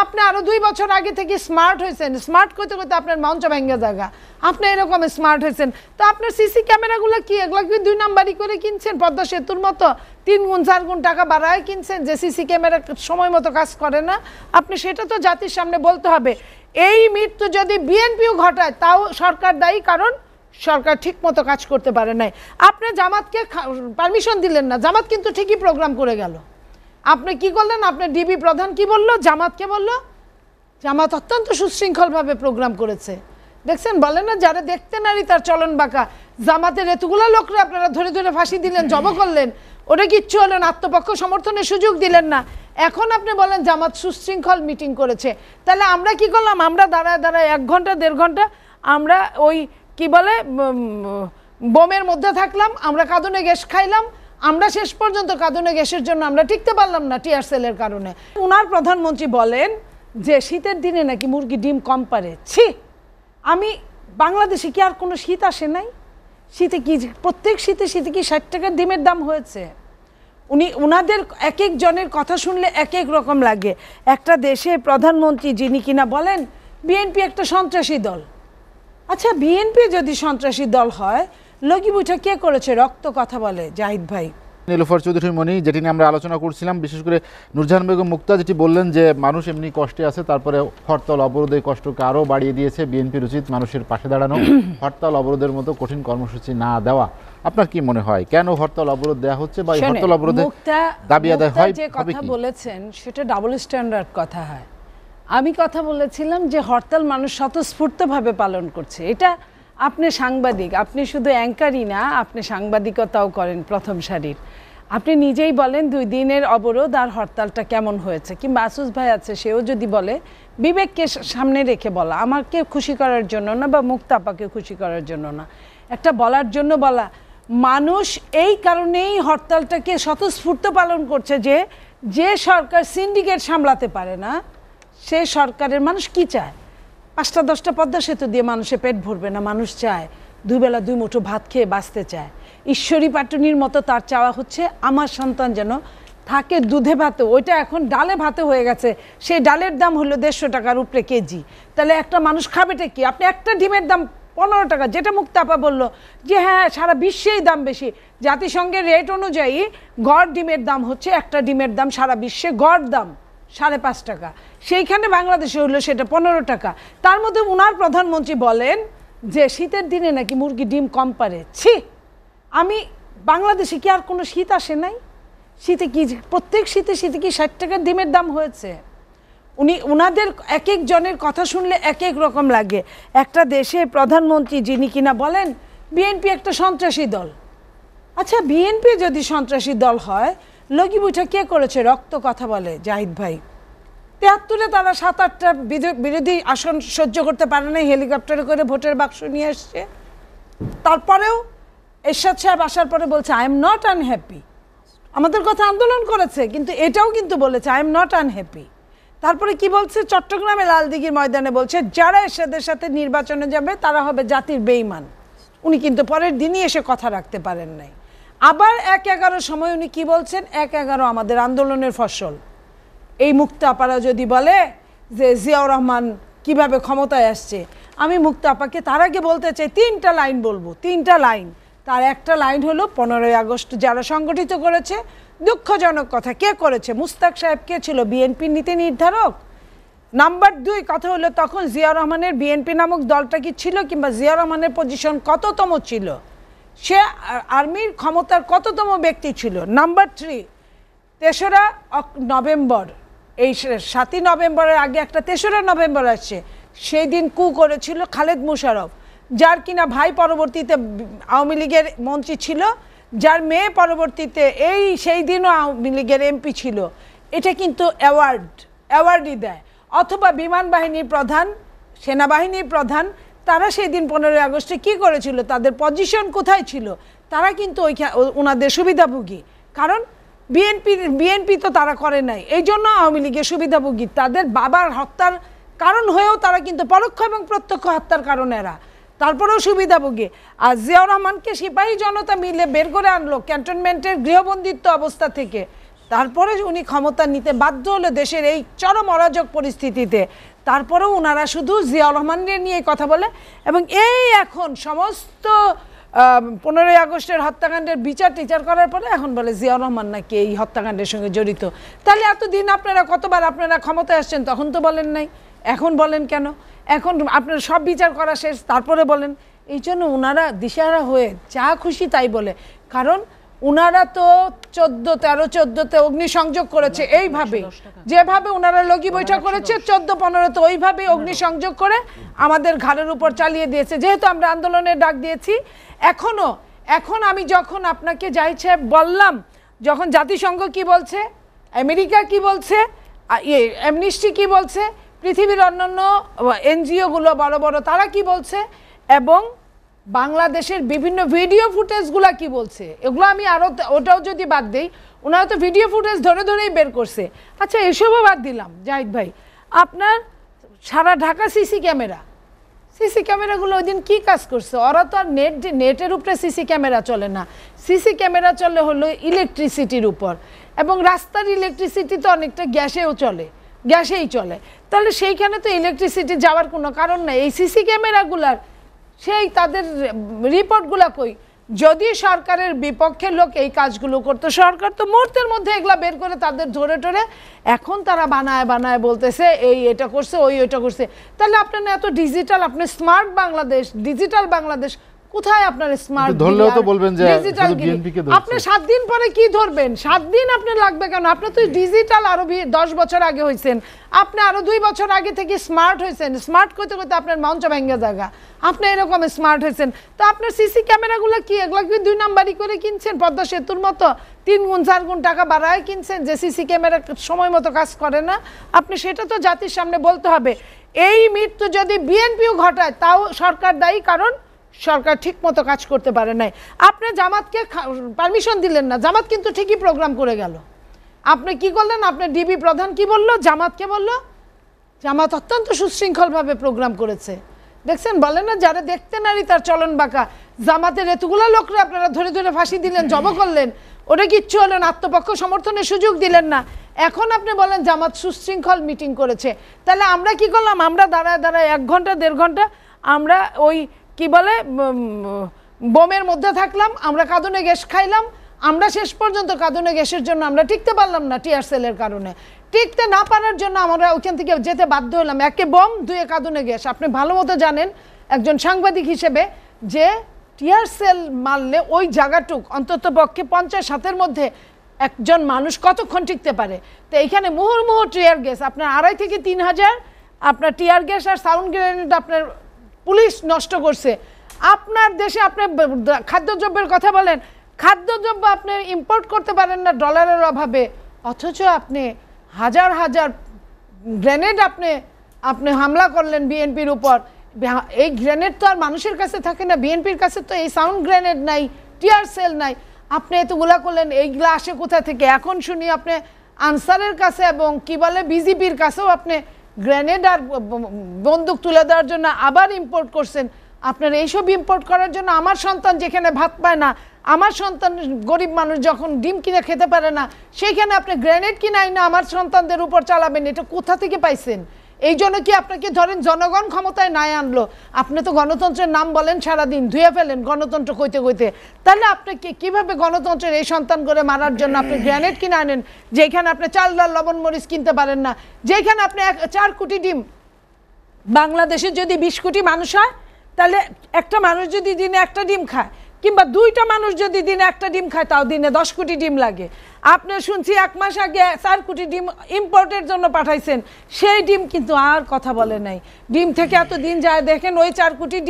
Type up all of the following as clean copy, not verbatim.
আপনি আরো 2 বছর আগে থেকে স্মার্ট হয়েছেন, স্মার্ট করতে করতে আপনার মঞ্চ ভেঙে জায়গা, আপনি এরকম স্মার্ট হয়েছেন। তো আপনার সিসি ক্যামেরাগুলো কি এগুলো কি 2 নাম্বারই করে কিনছেন পদ্মা সেতুর মতো 3 গুণ 4 গুণ টাকা বাড়ায় কিনছেন যে সিসি ক্যামেরা সময় মতো কাজ করে না? আপনি সেটা তো জাতির সামনে বলতে হবে। এই মৃত্যু যদি বিএনপিও ঘটায় তাও সরকার দায়ী, কারণ সরকার ঠিক মতো কাজ করতে পারে নাই। আপনি জামাতকে পারমিশন দিলেন না, জামাত কিন্তু ঠিকই প্রোগ্রাম করে গেল। আপনি কি করলেন? আপনার ডিবি প্রধান কি বলল? জামাতকে বলল জামাত অত্যন্ত সুশৃঙ্খলভাবে প্রোগ্রাম করেছে। দেখছেন, বলে না যারা দেখতে নারী তার চলন বাঁকা। জামাতের এতগুলো লোকরা আপনারা ধরে ধরে ফাঁসি দিলেন, জব করলেন, ওটা কিচ্ছু হলেন, আত্মপক্ষ সমর্থনের সুযোগ দিলেন না। এখন আপনি বলেন জামাত সুশৃঙ্খল মিটিং করেছে। তাহলে আমরা কি করলাম? আমরা দাঁড়ায় দাঁড়ায় 1 ঘন্টা 1.5 ঘন্টা আমরা ওই কি বলে বোমের মধ্যে থাকলাম, আমরা কাঁদুনে গ্যাস খাইলাম। আমরা শেষ পর্যন্ত কাঁদুনে গ্যাসের জন্য আমরা টিকতে পারলাম না টিয়ার সেলের কারণে। ওনার প্রধানমন্ত্রী বলেন যে শীতের দিনে নাকি মুরগি ডিম কম পারে। ছি, আমি বাংলাদেশে কি আর কোনো শীত আসে নাই? শীতে কি প্রত্যেক শীতে কি 60 টাকার ডিমের দাম হয়েছে? উনাদের এক এক জনের কথা শুনলে এক এক রকম লাগে। একটা দেশের প্রধানমন্ত্রী যিনি কিনা বলেন বিএনপি একটা সন্ত্রাসী দল। আচ্ছা, বিএনপি যদি সন্ত্রাসী দল হয়, লগি বৈঠা কে করেছে? রক্ত কথা বলে জাহিদ ভাই। নীলুফার চৌধুরী মনি, যেটি নিয়ে আমরা আলোচনা করছিলাম, বিশেষ করে নূরজাহান বেগম মুক্তা যেটি বললেন যে মানুষ এমনি কষ্টে আছে, তারপরে হরতাল অবরোধের কষ্টকে আরও বাড়িয়ে দিয়েছে। বিএনপির উচিত মানুষের পাশে দাঁড়ানো, হরতাল অবরোধের মতো কঠিন কর্মসূচি না দেওয়া। আপনার কি মনে হয় কেন হরতাল অবরোধ দেওয়া হচ্ছে বা হরতাল অবরোধে দাবি আদায় হয়? যে কথা বলেছেন সেটা ডাবল স্ট্যান্ডার্ড কথা হয়। আমি কথা বলেছিলাম যে হরতাল মানুষ স্বতঃস্ফূর্তভাবে পালন করছে। এটা আপনি সাংবাদিক, আপনি শুধু অ্যাঙ্কারই না, আপনি সাংবাদিকতাও করেন প্রথম সারির। আপনি নিজেই বলেন 2 দিনের অবরোধ আর হরতালটা কেমন হয়েছে। কিংবা আসুস ভাই আছে, সেও যদি বলে বিবেককে সামনে রেখে বলা, আমাকে খুশি করার জন্য না বা মুক্তাপাকে খুশি করার জন্য না, একটা বলার জন্য বলা। মানুষ এই কারণেই হরতালটাকে স্বতঃস্ফূর্ত পালন করছে যে যে সরকার সিন্ডিকেট সামলাতে পারে না, সেই সরকারের মানুষ কি চায়? 5টা 10টা পদ্মা সেতু দিয়ে মানুষের পেট ভরবে না। মানুষ চায় 2 বেলা 2 মুঠো ভাত খেয়ে বাঁচতে চায়। ঈশ্বরী পাটুনির মতো তার চাওয়া হচ্ছে আমার সন্তান যেন থাকে দুধে ভাতে, ওইটা এখন ডালে ভাতে হয়ে গেছে। সেই ডালের দাম হলো 150 টাকার উপরে কেজি। তাহলে একটা মানুষ খাবেটা কি? আপনি একটা ডিমের দাম 15 টাকা, যেটা মুক্তাপা বলল যে হ্যাঁ সারা বিশ্বেই দাম বেশি। জাতিসংঘের রেট অনুযায়ী গড় ডিমের দাম হচ্ছে, একটা ডিমের দাম সারা বিশ্বে গড় দাম 5.5 টাকা, সেইখানে বাংলাদেশে হলো সেটা 15 টাকা। তার মধ্যে উনার প্রধানমন্ত্রী বলেন যে শীতের দিনে নাকি মুরগি ডিম কম পারে। ছি, আমি বাংলাদেশে কি আর কোনো শীত আসে নাই? শীতে কি প্রত্যেক শীতে কি 60 টাকার ডিমের দাম হয়েছে? উনাদের এক এক জনের কথা শুনলে এক এক রকম লাগে। একটা দেশের প্রধানমন্ত্রী যিনি কিনা বলেন বিএনপি একটা সন্ত্রাসী দল। আচ্ছা, বিএনপি যদি সন্ত্রাসী দল হয়, লগি বৈঠা কে করেছে? রক্ত কথা বলে জাহিদ ভাই। 73-এ তারা 7-8টা বিরোধী আসন সহ্য করতে পারে নাই, হেলিকপ্টারে করে ভোটের বাক্স নিয়ে এসছে। তারপরেও এরশাদ সাহেব আসার পরে বলছে আই এম নট আনহ্যাপি। আমাদের কথা আন্দোলন করেছে, কিন্তু এটাও কিন্তু বলেছে আই এম নট আনহ্যাপি। তারপরে কি বলছে? চট্টগ্রামে লালদিঘির ময়দানে বলছে যারা এরশাদের সাথে নির্বাচনে যাবে তারা হবে জাতির বেঈমান। উনি কিন্তু পরের দিনই এসে কথা রাখতে পারেন নাই। আবার 1/11 সময় উনি কি বলছেন? 1/11 আমাদের আন্দোলনের ফসল। এই মুক্তাপারা যদি বলে যে জিয়াউর রহমান কিভাবে ক্ষমতায় আসছে, আমি মুক্তাপাকে তার আগে বলতে চাই 3টা লাইন বলবো, 3টা লাইন। তার একটা লাইন হলো 15ই আগস্ট যারা সংগঠিত করেছে, দুঃখজনক কথা, কে করেছে? মুস্তাক সাহেব কে ছিল? বিএনপির নীতি নির্ধারক। নাম্বার 2 কথা হলো তখন জিয়াউর রহমানের বিএনপি নামক দলটা কি ছিল, কিংবা জিয়াউর রহমানের পজিশন কততম ছিল, সে আর্মির ক্ষমতার কততম ব্যক্তি ছিল। নাম্বার 3, 3রা নভেম্বর, এই 7ই নভেম্বরের আগে একটা 3রা নভেম্বর আসছে, সেই দিন কু করেছিল খালেদ মুশারফ, যার কিনা ভাই পরবর্তীতে আওয়ামী লীগের মন্ত্রী ছিল, যার মেয়ে পরবর্তীতে সেই দিনও আওয়ামী লীগের এমপি ছিল। এটা কিন্তু অ্যাওয়ার্ডই দেয়। অথবা বিমান বাহিনীর প্রধান, সেনাবাহিনীর প্রধান, তারা সেই দিন 15ই আগস্টে কী করেছিল, তাদের পজিশন কোথায় ছিল, তারা কিন্তু ওনাদের সুবিধাভোগী। কারণ বিএনপি তো তারা করে নাই, এই জন্য আওয়ামী লীগের সুবিধাভোগী। তাদের বাবার হত্যার কারণ হয়েও তারা কিন্তু পরোক্ষ এবং প্রত্যক্ষ হত্যার কারণ এরা, তারপরেও সুবিধাভোগী। আর জিয়াউর রহমানকে সিপাহী জনতা মিলে বের করে আনলো ক্যান্টনমেন্টের গৃহবন্দিত্ব অবস্থা থেকে। তারপরে উনি ক্ষমতা নিতে বাধ্য হলো দেশের এই চরম অরাজক পরিস্থিতিতে। তারপরেও ওনারা শুধু জিয়াউর রহমানকে নিয়ে কথা বলে, এবং এই এখন সমস্ত 15ই আগস্টের হত্যাকাণ্ডের বিচার টিচার করার পরে এখন বলে জিয়াউর রহমান নাকি এই হত্যাকাণ্ডের সঙ্গে জড়িত। তাহলে এতদিন আপনারা কতবার আপনারা ক্ষমতায় আসছেন, তখন তো বলেন নাই, এখন বলেন কেন? এখন আপনারা সব বিচার করা শেষ তারপরে বলেন। এই জন্য ওনারা দিশাহারা হয়ে যা খুশি তাই বলে। কারণ ওনারা তো 14-13-14-তে অগ্নিসংযোগ করেছে এইভাবে, যেভাবে ওনারা লগি বৈঠক করেছে 14-15-তে ওইভাবে অগ্নিসংযোগ করে আমাদের ঘাড়ের উপর চালিয়ে দিয়েছে। যেহেতু আমরা আন্দোলনের ডাক দিয়েছি, এখন আমি যখন আপনাকে যাইছে বললাম, যখন জাতিসংঘ কি বলছে, আমেরিকা কি বলছে, অ্যামনিস্টি কি বলছে, পৃথিবীর অন্যান্য এনজিওগুলো বড় বড় তারা কি বলছে, এবং বাংলাদেশের বিভিন্ন ভিডিও ফুটেজগুলো কি বলছে, এগুলো আমি আরও ওটাও যদি বাদ দিই, ওনারা তো ভিডিও ফুটেজ ধরে ধরেই বের করছে। আচ্ছা এসবও বাদ দিলাম, জাহিদ ভাই আপনার সারা ঢাকা সিসি ক্যামেরাগুলো ওই দিন কী কাজ করছে? ওরা তো আর নেটের উপরে সিসি ক্যামেরা চলে না, সিসি ক্যামেরা চলে হলো ইলেকট্রিসিটির উপর, এবং রাস্তার ইলেকট্রিসিটি তো অনেকটা গ্যাসেই চলে। তাহলে সেইখানে তো ইলেকট্রিসিটি যাওয়ার কোনো কারণ নাই। এই সিসি ক্যামেরাগুলার সেই তাদের রিপোর্টগুলো কই? যদি সরকারের বিপক্ষে লোক এই কাজগুলো করতো, সরকার তো মুহূর্তের মধ্যে এগুলা বের করে তাদের ধরে টরে, এখন তারা বানায় বলতেছে এই এটা করছে ওই ওইটা করছে। তাহলে আপনার এত ডিজিটাল, আপনি স্মার্ট বাংলাদেশ, ডিজিটাল বাংলাদেশ, কোথায় আপনার স্মার্ট? ধরলেও তো বলবেন যে শুধু বিএনপিকে ধরছে। আপনি 7 দিন পরে কি ধরবেন? 7 দিন আপনার লাগবে কেন? আপনি তো ডিজিটাল আরো 10 বছর আগে হয়েছেন, আপনি আরো 2 বছর আগে থেকে স্মার্ট হয়েছেন। স্মার্ট করতে করতে আপনার মঞ্চ ভেঙে জায়গা, আপনি এরকম স্মার্ট হয়েছেন। তো আপনার সিসি ক্যামেরাগুলো কি এগুলো কি 2 নাম্বারই করে কিনছেন? পদ্মা সেতুর মতো 3 গুণ 4 গুণ টাকা বাড়ায় কিনছেন যে সিসি ক্যামেরা সময় মতো কাজ করে না? আপনি সেটা তো জাতির সামনে বলতে হবে। এই মৃত্যু যদি বিএনপিও ঘটায় তাও সরকার দায়ী, কারণ সরকার ঠিক মতো কাজ করতে পারে নাই। আপনি জামাতকে পারমিশন দিলেন না, জামাত কিন্তু ঠিকই প্রোগ্রাম করে গেল। আপনি কি করলেন? আপনার ডিবি প্রধান কি বলল? জামাতকে বলল জামাত অত্যন্ত সুশৃঙ্খলভাবে প্রোগ্রাম করেছে। দেখছেন, বলে না যারা দেখতে নারী তার চলন বাঁকা। জামাতের এতগুলো লোকরা আপনারা ধরে ধরে ফাঁসি দিলেন, জব করলেন, ওটা কিচ্ছু হলেন, আত্মপক্ষ সমর্থনের সুযোগ দিলেন না। এখন আপনি বলেন জামাত সুশৃঙ্খল মিটিং করেছে। তাহলে আমরা কি করলাম? আমরা দাঁড়ায় 1 ঘন্টা 1.5 ঘন্টা আমরা ওই কি বলে বোমের মধ্যে থাকলাম, আমরা কাঁদুনে গ্যাস খাইলাম। আমরা শেষ পর্যন্ত কাঁদুনে গ্যাসের জন্য আমরা টিকতে পারলাম না, টিয়ার সেলের কারণে। টিকতে না পারার জন্য আমরা ওইখান থেকে যেতে বাধ্য হলাম। 1 বোম 2 কাঁদুনে গ্যাস। আপনি ভালো মতো জানেন একজন সাংবাদিক হিসেবে যে টিয়ার সেল মারলে ওই জায়গাটুক অন্তত পক্ষে 50-60-এর মধ্যে একজন মানুষ কতক্ষণ টিকতে পারে? তো এইখানে মুহুর্মুহু টিয়ার গ্যাস, আপনার 2,500 থেকে 3,000 আপনার টিয়ার গ্যাস আর সাউন্ড গ্রেনেড আপনার পুলিশ নষ্ট করছে। আপনার দেশে আপনি খাদ্যদ্রব্যের কথা বলেন, খাদ্যদ্রব্য আপনি ইম্পোর্ট করতে পারেন না ডলারের অভাবে, অথচ আপনি হাজার হাজার গ্রেনেড আপনি হামলা করলেন বিএনপির উপর। এই গ্রেনেড তো আর মানুষের কাছে থাকে না, বিএনপির কাছে তো এই সাউন্ড গ্রেনেড নাই, টিয়ার সেল নাই। আপনি এতগুলা করলেন, এইগুলা আসে কোথা থেকে? এখন শুনি আপনি আনসারের কাছে এবং কি বলে বিজেপির কাছেও আপনি গ্রেনেড আর বন্দুক তুলে দেওয়ার জন্য আবার ইম্পোর্ট করছেন। আপনার এইসব ইম্পোর্ট করার জন্য আমার সন্তান যেখানে ভাত পায় না, আমার সন্তান গরিব মানুষ যখন ডিম কিনে খেতে পারে না, সেইখানে আপনি গ্রেনেড কিনাই না আমার সন্তানদের উপর চালাবেন, এটা কোথা থেকে পাইছেন? এই জন্য কি আপনাকে ধরেন জনগণ ক্ষমতায় নাই আনলো, আপনি তো গণতন্ত্রের নাম বলেন সারাদিন, ধুয়ে ফেলেন গণতন্ত্র কইতে কইতে। তাহলে আপনি কিভাবে গণতন্ত্রের এই সন্তান করে মারার জন্য আপনি গ্রেনেড কিনে আনেন, যেখানে আপনি চাল ডাল লবণ মরিচ কিনতে পারেন না, যেখানে আপনি 4 কোটি ডিম, বাংলাদেশে যদি 20 কোটি মানুষ হয় তাহলে একটা মানুষ যদি দিনে 1টা ডিম খায়, কিংবা 2টা মানুষ যদি দিনে 1টা ডিম খায়, তাও দিনে 10 কোটি ডিম লাগে। আপনি শুনছি 1 মাস আগে 4 কোটি ডিম ইম্পোর্টের জন্য পাঠাইছেন, সেই ডিম কিন্তু আর কথা বলে নাই। ডিম থেকে এত দিন যায় দেখেন ওই 4 কোটি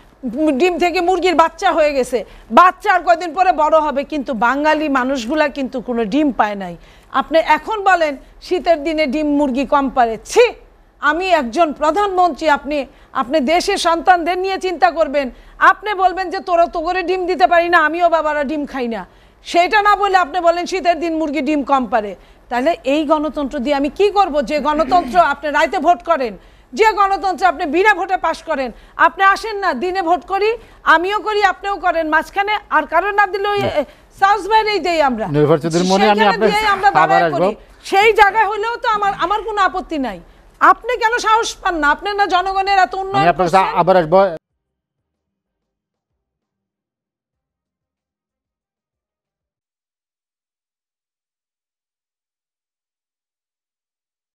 ডিম থেকে মুরগির বাচ্চা হয়ে গেছে, বাচ্চা আর কয়দিন পরে বড় হবে, কিন্তু বাঙালি মানুষগুলা কিন্তু কোনো ডিম পায় নাই। আপনি এখন বলেন শীতের দিনে ডিম মুরগি কম পারে, ছি! আমি একজন প্রধানমন্ত্রী, আপনি দেশের সন্তানদের নিয়ে চিন্তা করবেন, আপনি বলবেন যে তোরা তো করে ডিম দিতে পারি না, আমিও বাবারা ডিম খাই না, সেটা না বলে আপনি বলেন শীতের দিন মুরগি ডিম কম পারে। তাহলে এই গণতন্ত্র দিয়ে আমি কি করব? যে গণতন্ত্র আপনি রাইতে ভোট করেন, যে গণতন্ত্র আপনি বিনা ভোটে পাশ করেন, আপনি আসেন না, দিনে ভোট করি, আমিও করি, আপনিও করেন, মাঝখানে আর কারণ না দিলে ওই সাউথ বাইরেই দেই আমরা। নির্ভর চৌধুরী মনি, আমি আপনার আবার আসবো। সেই জায়গায় হলেও তো আমার কোনো আপত্তি নাই। আপনি কেন সাহস পান না? আপনি না জনগণের এত উন্নয়ন আমি আপনার কাছে আবার আসবো।